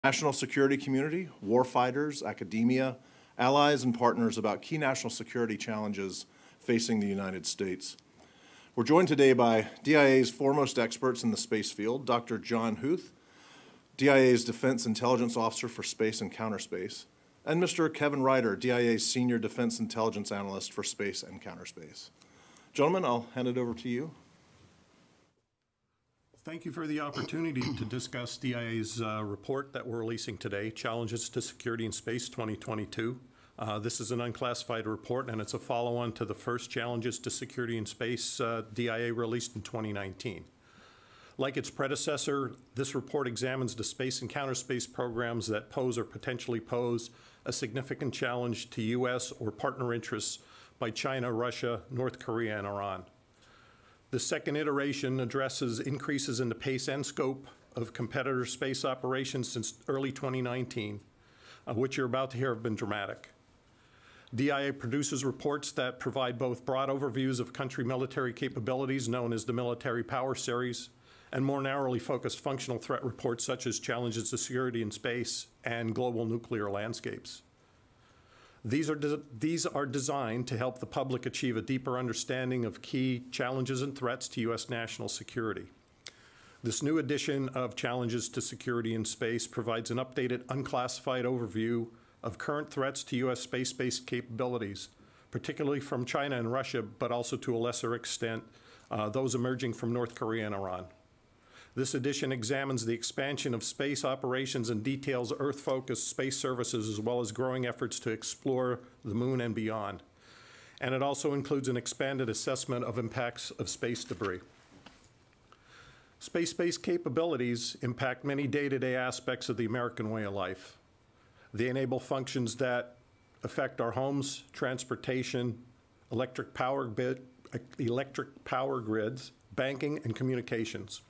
national security community, warfighters, academia, allies, and partners about key national security challenges facing the United States. We're joined today by DIA's foremost experts in the space field, Dr. John Huth, DIA's Defense Intelligence Officer for Space and Counterspace, and Mr. Kevin Ryder, DIA's Senior Defense Intelligence Analyst for Space and Counterspace. Gentlemen, I'll hand it over to you. Thank you for the opportunity to discuss DIA's report that we're releasing today, Challenges to Security in Space 2022. This is an unclassified report, and it's a follow-on to the first Challenges to Security in Space DIA released in 2019. Like its predecessor, this report examines the space and counterspace programs that pose or potentially pose a significant challenge to U.S. or partner interests by China, Russia, North Korea, and Iran. The second iteration addresses increases in the pace and scope of competitor space operations since early 2019, which you're about to hear have been dramatic. DIA produces reports that provide both broad overviews of country military capabilities, known as the Military Power Series, and more narrowly focused functional threat reports such as Challenges to Security in Space and Global Nuclear Landscapes. These are designed to help the public achieve a deeper understanding of key challenges and threats to U.S. national security. This new edition of Challenges to Security in Space provides an updated, unclassified overview of current threats to U.S. space-based capabilities, particularly from China and Russia, but also to a lesser extent, those emerging from North Korea and Iran. This edition examines the expansion of space operations and details Earth-focused space services as well as growing efforts to explore the moon and beyond. And it also includes an expanded assessment of impacts of space debris. Space-based capabilities impact many day-to-day aspects of the American way of life. They enable functions that affect our homes, transportation, electric power grids, banking, and communications.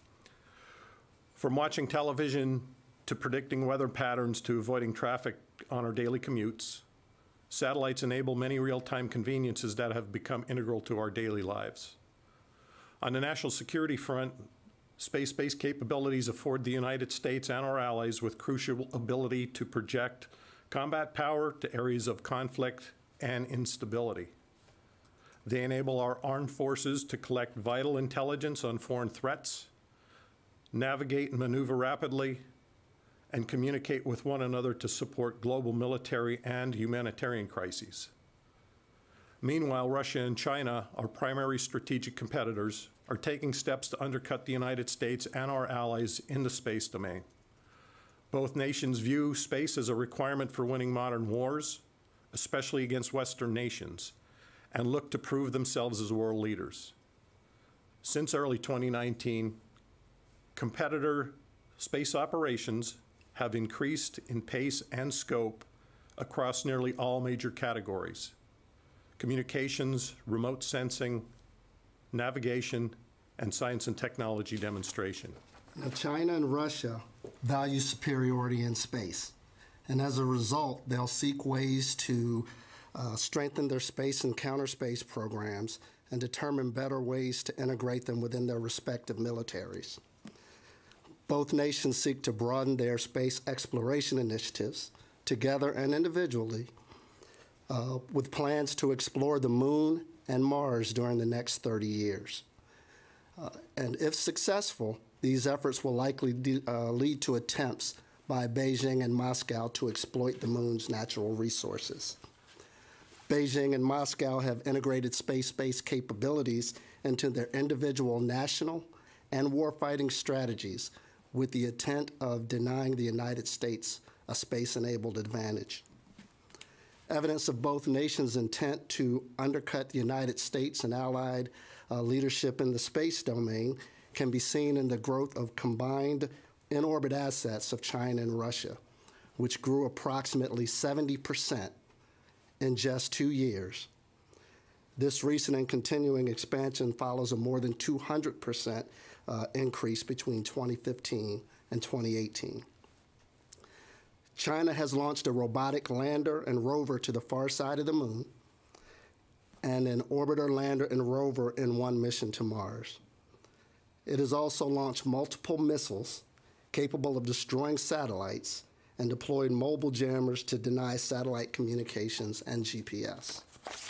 From watching television to predicting weather patterns to avoiding traffic on our daily commutes, satellites enable many real-time conveniences that have become integral to our daily lives. On the national security front, space-based capabilities afford the United States and our allies with crucial ability to project combat power to areas of conflict and instability. They enable our armed forces to collect vital intelligence on foreign threats, navigate and maneuver rapidly, and communicate with one another to support global military and humanitarian crises. Meanwhile, Russia and China, our primary strategic competitors, are taking steps to undercut the United States and our allies in the space domain. Both nations view space as a requirement for winning modern wars, especially against Western nations, and look to prove themselves as world leaders. Since early 2019, competitor space operations have increased in pace and scope across nearly all major categories: communications, remote sensing, navigation, and science and technology demonstration. Now, China and Russia value superiority in space, and as a result, they'll seek ways to strengthen their space and counterspace programs and determine better ways to integrate them within their respective militaries. Both nations seek to broaden their space exploration initiatives, together and individually, with plans to explore the moon and Mars during the next 30 years. And if successful, these efforts will likely lead to attempts by Beijing and Moscow to exploit the moon's natural resources. Beijing and Moscow have integrated space-based capabilities into their individual national and warfighting strategies with the intent of denying the United States a space-enabled advantage. Evidence of both nations' intent to undercut the United States and allied leadership in the space domain can be seen in the growth of combined in-orbit assets of China and Russia, which grew approximately 70% in just 2 years. This recent and continuing expansion follows a more than 200% increase between 2015 and 2018. China has launched a robotic lander and rover to the far side of the moon and an orbiter, lander, and rover in one mission to Mars. It has also launched multiple missiles capable of destroying satellites and deployed mobile jammers to deny satellite communications and GPS.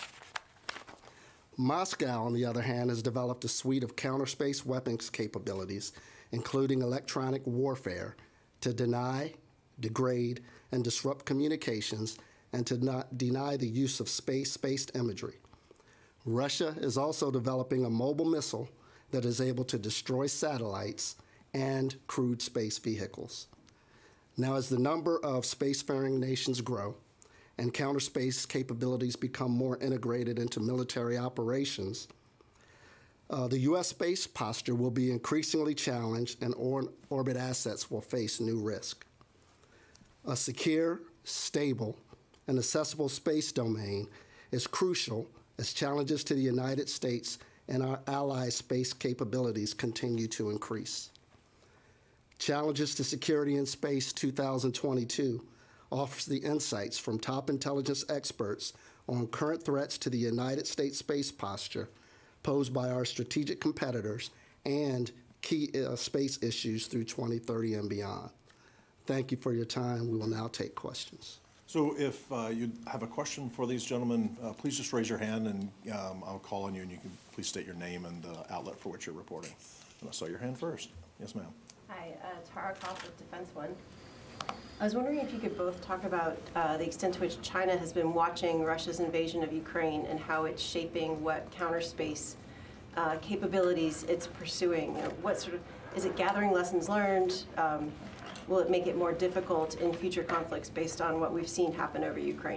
Moscow, on the other hand, has developed a suite of counter-space weapons capabilities, including electronic warfare, to deny, degrade, and disrupt communications and to not deny the use of space-based imagery. Russia is also developing a mobile missile that is able to destroy satellites and crewed space vehicles. Now, as the number of spacefaring nations grow and counter-space capabilities become more integrated into military operations, the U.S. space posture will be increasingly challenged and orbit assets will face new risk. A secure, stable, and accessible space domain is crucial as challenges to the United States and our allies' space capabilities continue to increase. Challenges to Security in Space 2022 offers the insights from top intelligence experts on current threats to the United States space posture posed by our strategic competitors and key space issues through 2030 and beyond. Thank you for your time. We will now take questions. So if you have a question for these gentlemen, please just raise your hand and I'll call on you and you can please state your name and the outlet for which you're reporting. And I saw your hand first. Yes, ma'am. Hi, Tara Koff with Defense One. I was wondering if you could both talk about the extent to which China has been watching Russia's invasion of Ukraine and how it's shaping what counter-space capabilities it's pursuing. What sort of, is it gathering lessons learned? Will it make it more difficult in future conflicts based on what we've seen happen over Ukraine?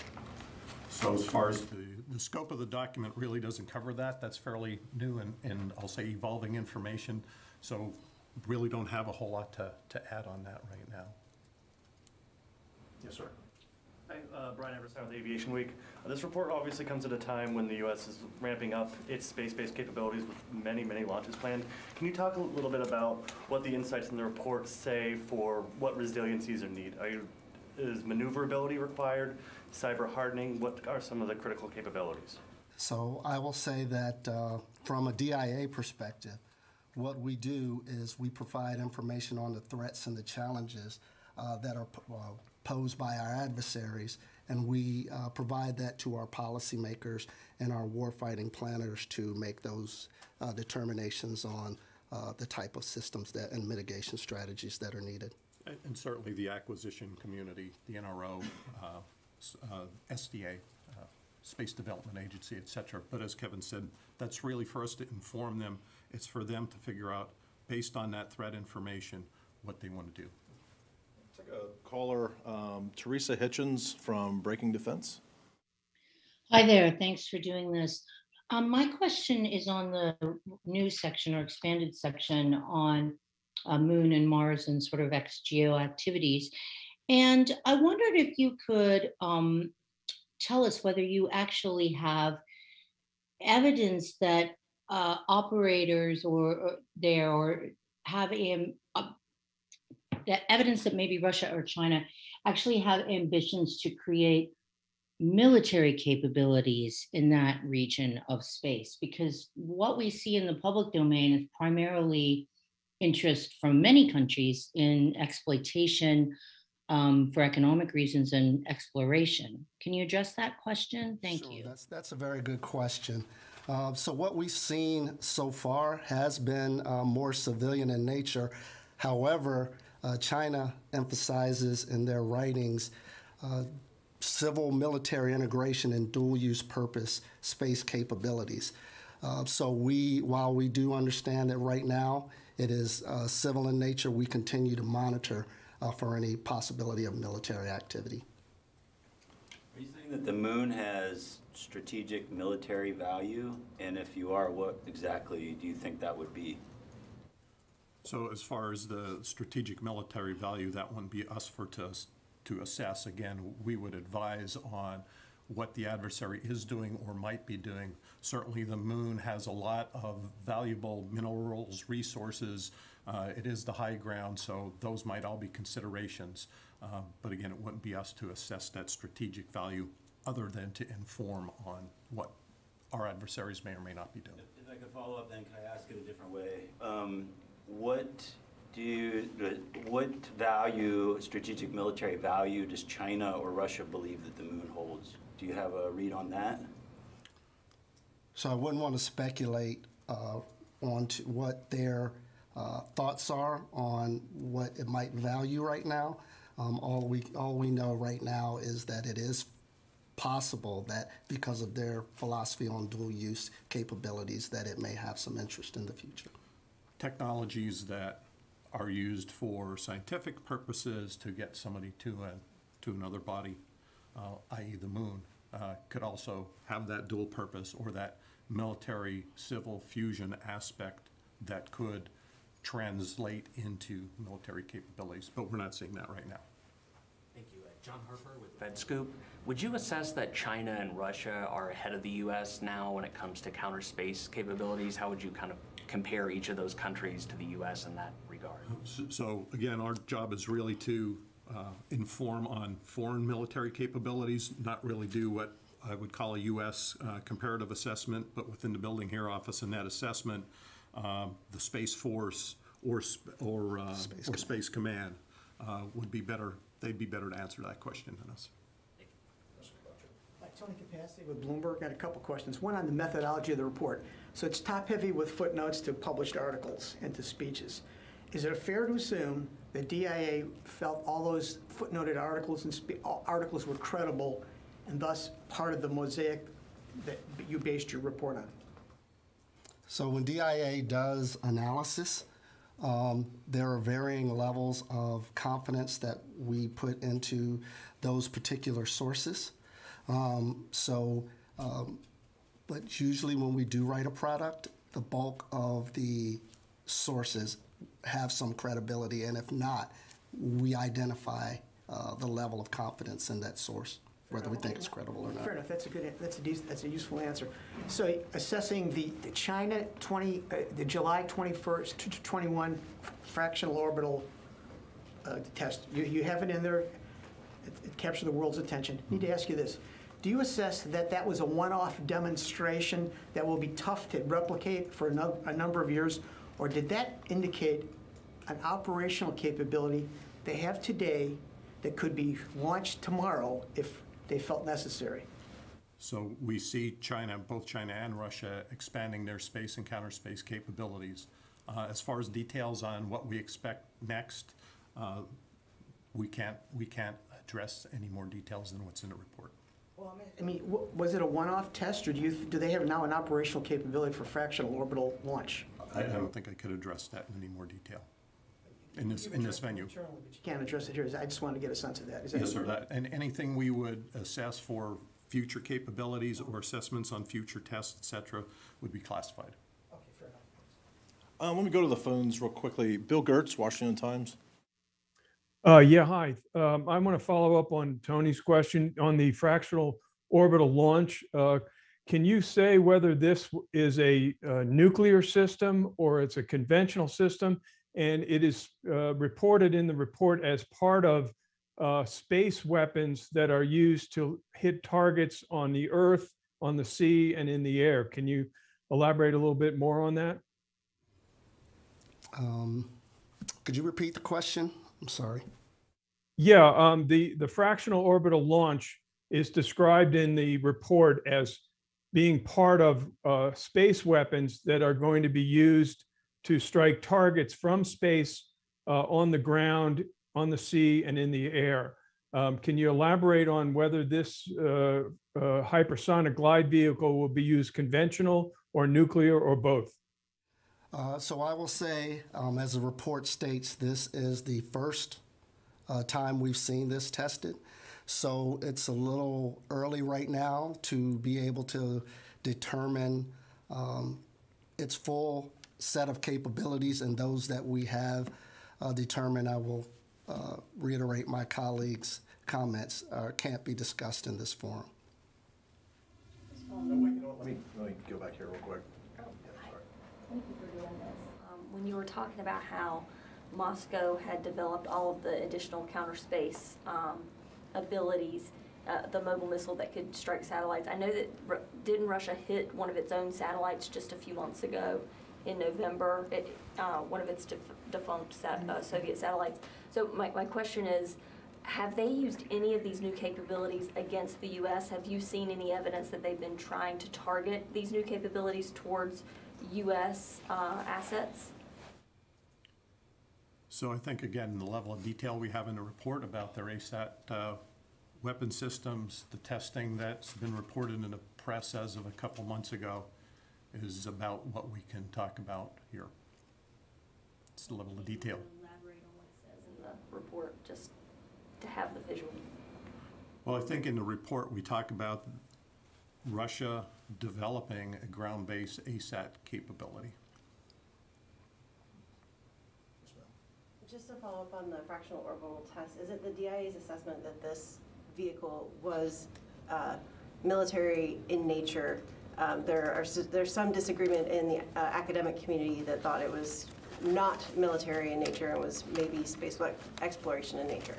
So as far as the scope of the document really doesn't cover that. That's fairly new and I'll say evolving information. So really don't have a whole lot to add on that right now. Yes, sir. Hi, Brian Everson with Aviation Week. This report obviously comes at a time when the U.S. is ramping up its space-based capabilities with many, many launches planned. Can you talk a little bit about what the insights in the report say for what resiliencies are needed? Is maneuverability required, cyber hardening? What are some of the critical capabilities? So I will say that from a DIA perspective, what we do is we provide information on the threats and the challenges that are posed by our adversaries, and we provide that to our policymakers and our warfighting planners to make those determinations on the type of systems that and mitigation strategies that are needed. And certainly the acquisition community, the NRO, SDA, Space Development Agency, et cetera. But as Kevin said, that's really for us to inform them. It's for them to figure out, based on that threat information, what they want to do. Take a caller, Teresa Hitchens from Breaking Defense. Hi there, thanks for doing this. My question is on the new section or expanded section on Moon and Mars and sort of ex-geo activities. And I wondered if you could tell us whether you actually have evidence that operators or have that evidence that maybe Russia or China actually have ambitions to create military capabilities in that region of space, because what we see in the public domain is primarily interest from many countries in exploitation for economic reasons and exploration. Can you address that question? Thank you. That's a very good question. So what we've seen so far has been more civilian in nature. However, China emphasizes in their writings civil military integration and dual use purpose space capabilities. So while we do understand that right now it is civil in nature, we continue to monitor for any possibility of military activity. Are you saying that the moon has strategic military value? And if you are, what exactly do you think that would be? So as far as the strategic military value, that wouldn't be us to assess. Again, we would advise on what the adversary is doing or might be doing. Certainly the moon has a lot of valuable minerals, resources. It is the high ground, so those might all be considerations. But again, it wouldn't be us to assess that strategic value other than to inform on what our adversaries may or may not be doing. If I could follow up then, can I ask it a different way? What What value, strategic military value, does China or Russia believe that the moon holds? Do you have a read on that? So I wouldn't want to speculate on to what their thoughts are on what it might value right now. All we know right now is that it is possible that because of their philosophy on dual use capabilities that it may have some interest in the future. Technologies that are used for scientific purposes to get somebody to another body, i.e. the moon, could also have that dual purpose or that military-civil fusion aspect that could translate into military capabilities, but we're not seeing that right now. Thank you. John Harper with FedScoop. Would you assess that China and Russia are ahead of the U.S. now when it comes to counter space capabilities? How would you kind of compare each of those countries to the U.S. in that regard? So again, our job is really to inform on foreign military capabilities, not really do what I would call a U.S. Comparative assessment, but within the Building Here office and that assessment, the Space Force or Space Command would be better. They'd be better to answer that question than us. Tony Capacity with Bloomberg. Got a couple questions. One on the methodology of the report. So it's top-heavy with footnotes to published articles and to speeches. Is it fair to assume that DIA felt all those footnoted articles and articles were credible and thus part of the mosaic that you based your report on? So when DIA does analysis, there are varying levels of confidence that we put into those particular sources. But usually when we do write a product, the bulk of the sources have some credibility, and if not, we identify the level of confidence in that source, whether we think it's credible or not. Fair enough. That's a useful answer. So assessing the China the July 21st to 21 fractional orbital test, you have it in there. It captured the world's attention. I need to ask you this. Do you assess that that was a one-off demonstration that will be tough to replicate for a number of years, or did that indicate an operational capability they have today that could be launched tomorrow if they felt necessary? So we see China, both China and Russia, expanding their space and counter space capabilities. As far as details on what we expect next, we can't address any more details than what's in the report. Well, I mean, was it a one-off test, or do they have now an operational capability for fractional orbital launch? I don't think I could address that in any more detail in this venue. But you can't address it here. I just wanted to get a sense of that. Yes, sir. And anything we would assess for future capabilities or assessments on future tests, et cetera, would be classified. Okay, fair enough. Let me go to the phones real quickly. Bill Gertz, Washington Times. Yeah, hi. I want to follow up on Tony's question on the fractional orbital launch. Can you say whether this is a nuclear system or it's a conventional system? And it is reported in the report as part of space weapons that are used to hit targets on the Earth, on the sea, and in the air. Can you elaborate a little bit more on that? Could you repeat the question? I'm sorry. Yeah, the fractional orbital launch is described in the report as being part of space weapons that are going to be used to strike targets from space, on the ground, on the sea, and in the air. Can you elaborate on whether this hypersonic glide vehicle will be used conventional or nuclear or both? So I will say, as the report states, this is the first time we've seen this tested. So it's a little early right now to be able to determine its full set of capabilities, and those that we have determined, I will reiterate my colleagues' comments, can't be discussed in this forum. Let me go back here real quick. Thank you for doing this. When you were talking about how Moscow had developed all of the additional counter space abilities, the mobile missile that could strike satellites, I know that didn't Russia hit one of its own satellites just a few months ago? in November, one of its defunct Soviet satellites. So my question is, have they used any of these new capabilities against the U.S.? Have you seen any evidence that they've been trying to target these new capabilities towards U.S. assets? So I think, again, the level of detail we have in the report about their ASAT weapon systems, the testing that's been reported in the press as of a couple months ago is about what we can talk about here. It's the level of detail. Elaborate on what it says in the report, just to have the visual. Well, I think in the report we talk about Russia developing a ground-based ASAT capability. Just to follow up on the fractional orbital test, is it the DIA's assessment that this vehicle was military in nature? There's some disagreement in the academic community that thought it was not military in nature and was maybe space exploration in nature.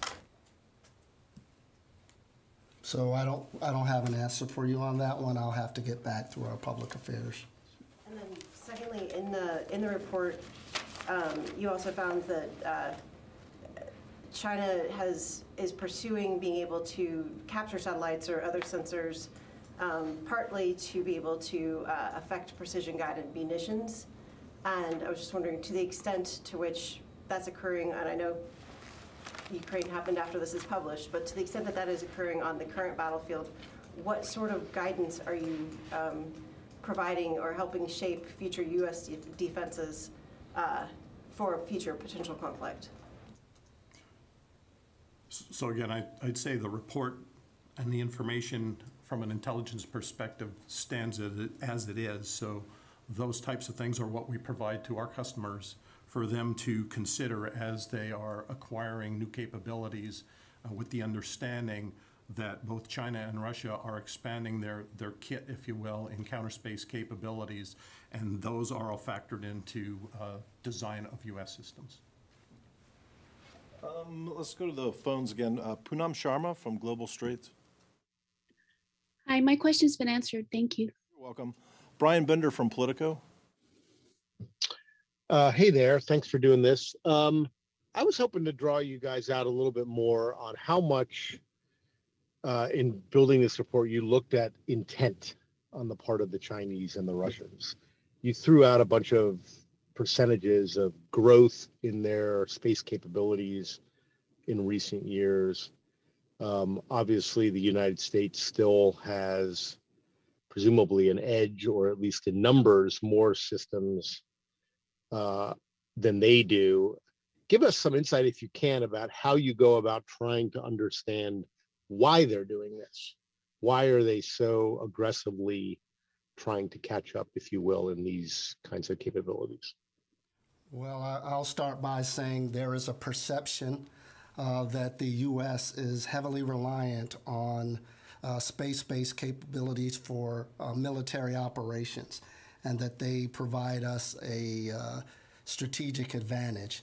So I don't have an answer for you on that one. I'll have to get back through our public affairs. And then secondly, in the report, you also found that China is pursuing being able to capture satellites or other sensors, partly to be able to affect precision-guided munitions. And I was just wondering, to the extent to which that's occurring, and I know Ukraine happened after this is published, but to the extent that that is occurring on the current battlefield, what sort of guidance are you providing or helping shape future U.S. defenses for future potential conflict? So again, I'd say the report and the information from an intelligence perspective stands as it is. So those types of things are what we provide to our customers for them to consider as they are acquiring new capabilities with the understanding that both China and Russia are expanding their kit, if you will, in counter space capabilities, and those are all factored into design of U.S. systems. Let's go to the phones again. Poonam Sharma from Global Straits. Hi, my question's been answered. Thank you. You're welcome. Brian Bender from Politico. Hey there. Thanks for doing this. I was hoping to draw you guys out a little bit more on how much in building this report you looked at intent on the part of the Chinese and the Russians. You threw out a bunch of percentages of growth in their space capabilities in recent years. Obviously, the United States still has presumably an edge, or at least in numbers, more systems than they do. Give us some insight, if you can, about how you go about trying to understand why they're doing this. Why are they so aggressively trying to catch up, if you will, in these kinds of capabilities? Well, I'll start by saying there is a perception that the U.S. is heavily reliant on space-based capabilities for military operations, and that they provide us a strategic advantage.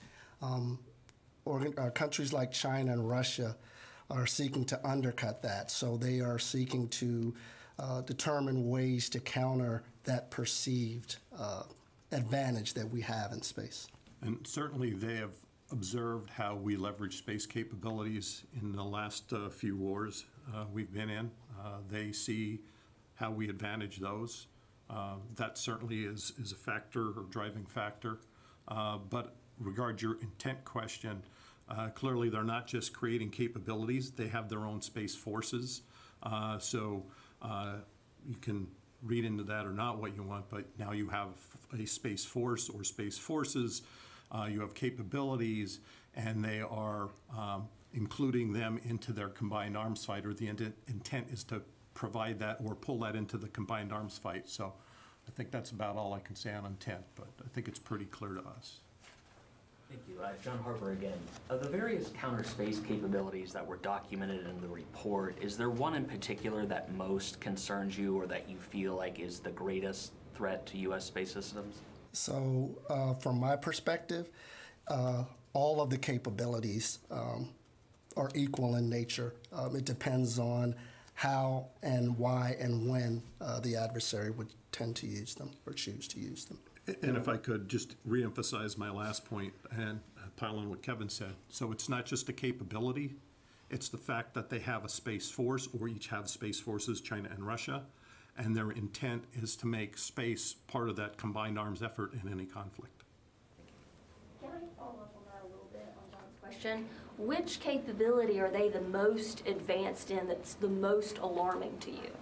Countries like China and Russia are seeking to undercut that, so they are seeking to determine ways to counter that perceived advantage that we have in space. And certainly they have observed how we leverage space capabilities in the last few wars we've been in. They see how we advantage those. That certainly is a factor or driving factor. But regard your intent question, clearly they're not just creating capabilities, they have their own space forces. So you can read into that or not what you want, but now you have a space force or space forces, you have capabilities, and they are including them into their combined arms fight, or the intent is to provide that or pull that into the combined arms fight. So I think that's about all I can say on intent, but I think it's pretty clear to us. Thank you. John Harper again. Of the various counter space capabilities that were documented in the report, is there one in particular that most concerns you or that you feel like is the greatest threat to U.S. space systems? So from my perspective, all of the capabilities are equal in nature. It depends on how and why and when the adversary would tend to use them or choose to use them. And if I could just reemphasize my last point and pile on what Kevin said. So it's not just a capability, it's the fact that they have a space force, or each have space forces, China and Russia, and their intent is to make space part of that combined arms effort in any conflict. Can I follow up on that a little bit on John's question? Which capability are they the most advanced in that's the most alarming to you?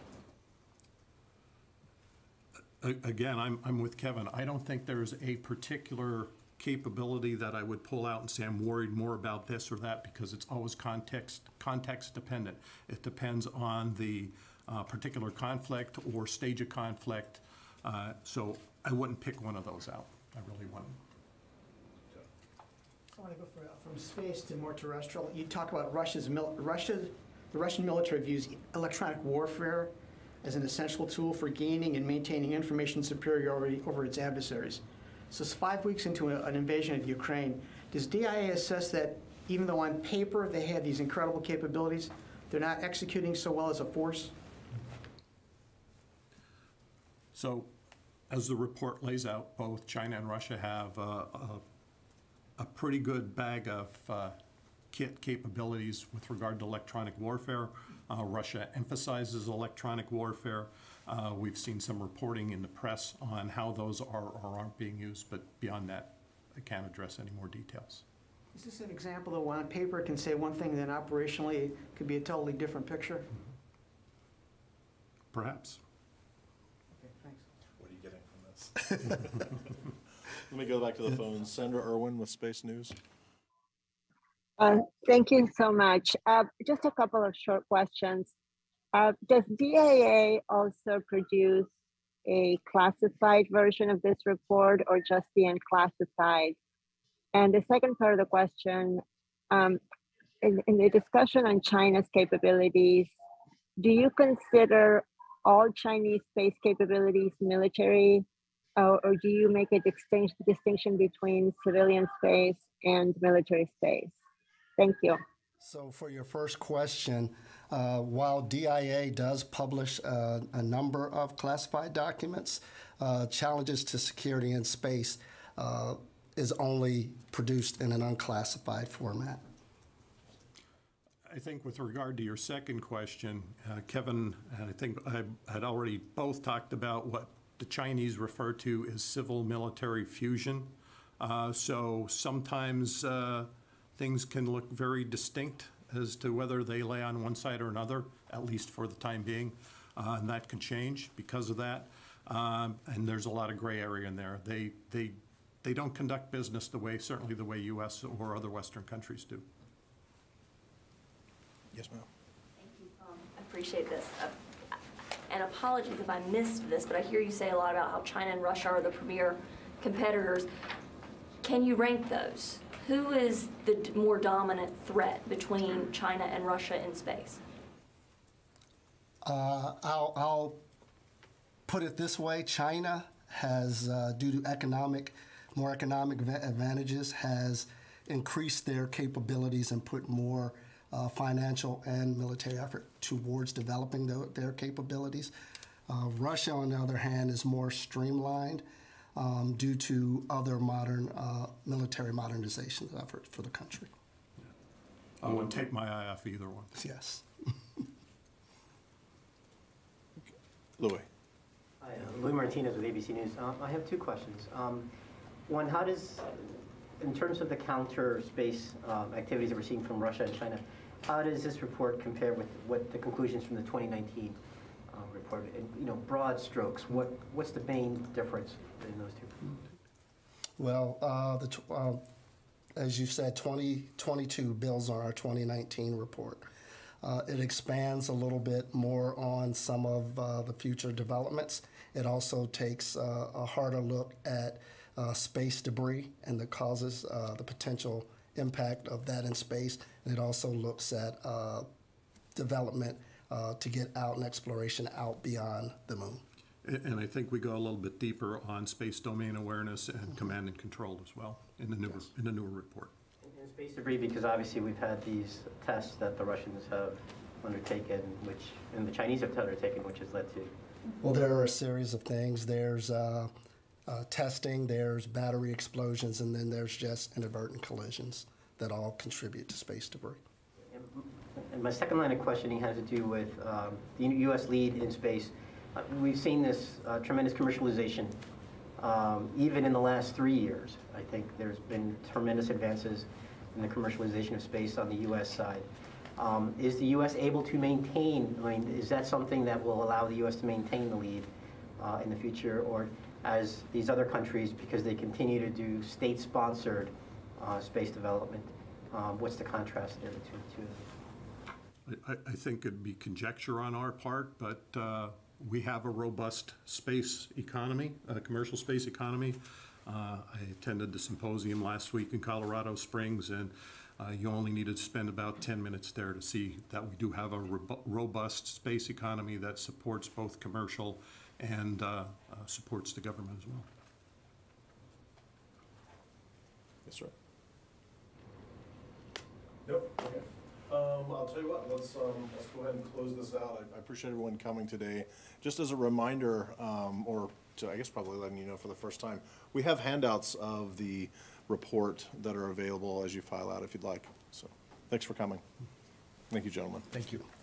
Again, I'm with Kevin. I don't think there's a particular capability that I would pull out and say I'm worried more about this or that, because it's always context dependent. It depends on the particular conflict or stage of conflict. So I wouldn't pick one of those out. I really wouldn't. I want to go from space to more terrestrial. You talk about the Russian military views electronic warfare as an essential tool for gaining and maintaining information superiority over its adversaries. So it's 5 weeks into an invasion of Ukraine. Does DIA assess that even though on paper they have these incredible capabilities, they're not executing so well as a force? So as the report lays out, both China and Russia have a pretty good bag of kit capabilities with regard to electronic warfare. Russia emphasizes electronic warfare. We've seen some reporting in the press on how those are or aren't being used, but beyond that, I can't address any more details. Is this an example that on paper it can say one thing, then operationally it could be a totally different picture? Perhaps. Okay, thanks. What are you getting from this? Let me go back to the phones. Sandra Irwin with Space News. Thank you so much. Just a couple of short questions. Does DIA also produce a classified version of this report or just the unclassified? And the second part of the question, in the discussion on China's capabilities, do you consider all Chinese space capabilities military, or do you make a distinction between civilian space and military space? Thank you. So for your first question, while DIA does publish a number of classified documents, Challenges to Security in Space is only produced in an unclassified format. I think with regard to your second question, Kevin and I think I had already both talked about what the Chinese refer to as civil-military fusion. So sometimes things can look very distinct as to whether they lay on one side or another, at least for the time being, and that can change because of that. And there's a lot of gray area in there. They don't conduct business certainly the way U.S. or other Western countries do. Yes, ma'am. Thank you. I appreciate this. And apologies if I missed this, but I hear you say a lot about how China and Russia are the premier competitors. Can you rank those? Who is the more dominant threat between China and Russia in space? I'll put it this way. China has, due to more economic advantages, has increased their capabilities and put more financial and military effort towards developing their capabilities. Russia, on the other hand, is more streamlined due to other modern military modernization efforts for the country. I wouldn't take my eye off either one. Yes. Louis. Hi, Louis Martinez with ABC News. I have two questions. One, how does, in terms of the counter space activities that we're seeing from Russia and China, how does this report compare with what the conclusions from the 2019 report? In broad strokes, what's the main difference in those two? Well, as you said, 2022 builds on our 2019 report. It expands a little bit more on some of the future developments. It also takes a harder look at space debris and the causes, the potential impact of that in space. And it also looks at development to get out and exploration out beyond the moon. And I think we go a little bit deeper on space domain awareness and command and control as well in the newer report. And space debris, because obviously we've had these tests that the Russians have undertaken, and the Chinese have undertaken, which has led to. Well, there are a series of things. There's testing, there's battery explosions, and then there's just inadvertent collisions that all contribute to space debris. And my second line of questioning has to do with the U.S. lead in space. We've seen this tremendous commercialization. Even in the last 3 years, I think there's been tremendous advances in the commercialization of space on the U.S. side. Is the U.S. able to maintain, I mean, is that something that will allow the U.S. to maintain the lead in the future, or as these other countries, because they continue to do state-sponsored space development, what's the contrast there between the two of them? I think it'd be conjecture on our part, but we have a robust space economy, a commercial space economy. I attended the symposium last week in Colorado Springs, and you only needed to spend about 10 minutes there to see that we do have a robust space economy that supports both commercial and supports the government as well. Yes, sir. Nope. Okay. I'll tell you what, let's go ahead and close this out. I appreciate everyone coming today. Just as a reminder, or to, I guess, probably letting you know for the first time, we have handouts of the report that are available as you file out if you'd like. So thanks for coming. Thank you, gentlemen. Thank you.